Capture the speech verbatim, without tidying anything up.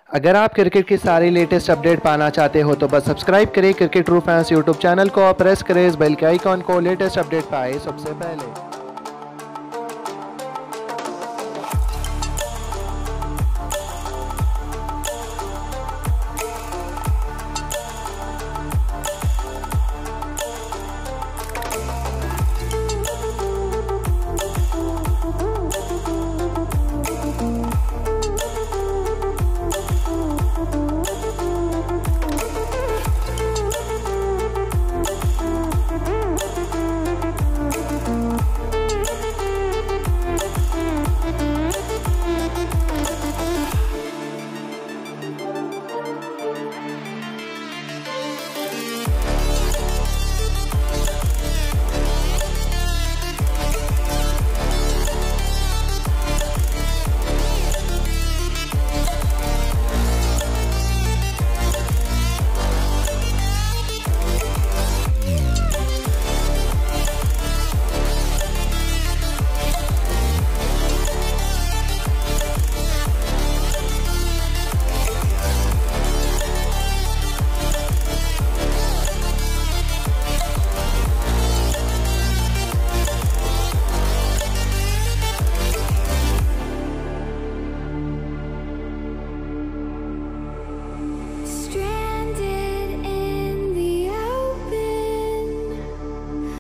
अगर आप क्रिकेट की सारी लेटेस्ट अपडेट पाना चाहते हो तो बस सब्सक्राइब करें Cricket True Fans YouTube channel को और प्रेस करें इस बेल के आइकॉन को, लेटेस्ट अपडेट पाए सबसे पहले।